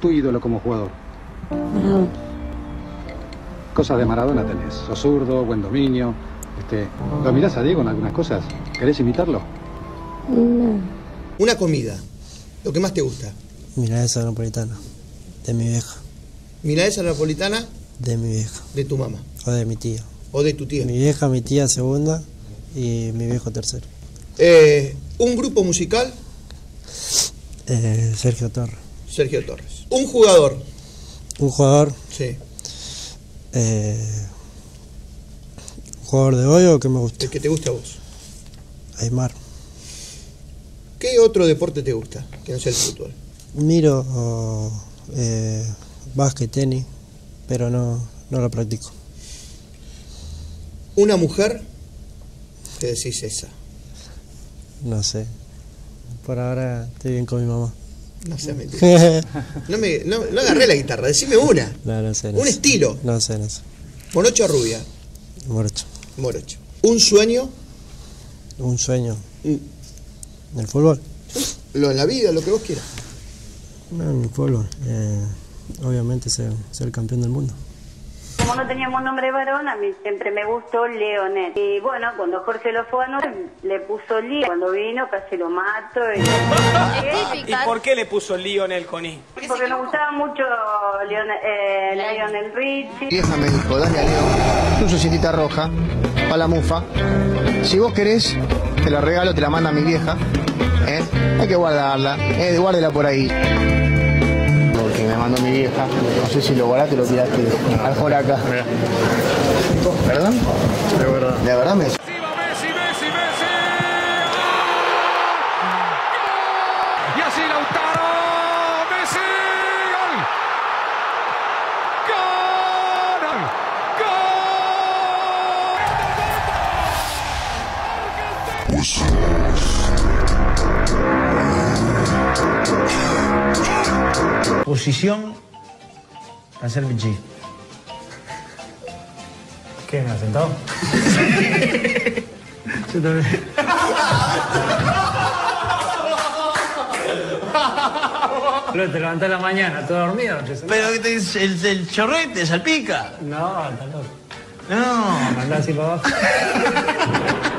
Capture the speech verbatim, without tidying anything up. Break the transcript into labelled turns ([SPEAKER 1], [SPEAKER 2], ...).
[SPEAKER 1] tu ídolo como jugador?
[SPEAKER 2] Maradona.
[SPEAKER 1] Cosas de Maradona tenés. Sos zurdo, buen dominio. Este, ¿Lo mirás a Diego en algunas cosas? ¿Querés imitarlo?
[SPEAKER 2] No.
[SPEAKER 3] Una comida. Lo que más te gusta.
[SPEAKER 4] Milanesa napolitana. De mi vieja.
[SPEAKER 3] Milanesa napolitana.
[SPEAKER 4] De mi vieja.
[SPEAKER 3] De tu mamá.
[SPEAKER 4] O de mi tía.
[SPEAKER 3] O de tu tía.
[SPEAKER 4] Mi vieja, mi tía segunda y mi viejo tercero.
[SPEAKER 3] Eh, un grupo musical.
[SPEAKER 4] Eh, Sergio Torres.
[SPEAKER 3] Sergio Torres. Un jugador.
[SPEAKER 4] Un jugador.
[SPEAKER 3] Sí.
[SPEAKER 4] Eh, ¿Un jugador de hoy o que me gusta?
[SPEAKER 3] El que te gusta a vos.
[SPEAKER 4] Aymar.
[SPEAKER 3] ¿Qué otro deporte te gusta que no sea el fútbol?
[SPEAKER 4] Miro oh, eh, básquet, tenis, pero no, no lo practico.
[SPEAKER 3] Una mujer que decís esa.
[SPEAKER 4] No sé. Por ahora estoy bien con mi mamá.
[SPEAKER 3] No sé, mentira. No, me, no, no agarré la guitarra, decime una.
[SPEAKER 4] No, no sé. No
[SPEAKER 3] un
[SPEAKER 4] sé.
[SPEAKER 3] estilo.
[SPEAKER 4] No sé, no sé.
[SPEAKER 3] Morocho o rubia.
[SPEAKER 4] Morocho.
[SPEAKER 3] Morocho. Un sueño.
[SPEAKER 4] Un sueño.
[SPEAKER 3] Mm.
[SPEAKER 4] ¿El fútbol?
[SPEAKER 3] Lo en la vida, lo que vos quieras.
[SPEAKER 4] No, en el fútbol. Eh, obviamente ser, ser campeón del mundo.
[SPEAKER 5] Como no teníamos nombre varón, a mí siempre me gustó Leonel. Y bueno, cuando Jorge lo fue a anotar, le puso Lío. Cuando vino casi lo mato. Y,
[SPEAKER 6] ¿Y por qué le puso Lionel con I?
[SPEAKER 5] porque nos gustaba mucho Lionel, eh, Lionel Richie.
[SPEAKER 3] Vieja me dijo, dale a Leo, tu societita roja, pa' la mufa. Si vos querés, te la regalo, te la manda mi vieja. ¿Eh? Hay que guardarla, eh, guárdela por ahí. Que me mandó mi vieja, no sé si lo guardaste o lo tiraste al por acá. ¿Perdón? De verdad. ¿De verdad me decís?
[SPEAKER 7] Messi, Messi, Messi. Y así Lautaro, Messi, gol. Gol. Gol.
[SPEAKER 8] Posición hacer bichi. ¿Qué? ¿Me has sentado? Yo también. Pero te levantás a la mañana, todo dormido.
[SPEAKER 6] Pero que te, el, el chorrete salpica.
[SPEAKER 8] No, está loco.
[SPEAKER 6] No.
[SPEAKER 8] Mandá así para abajo.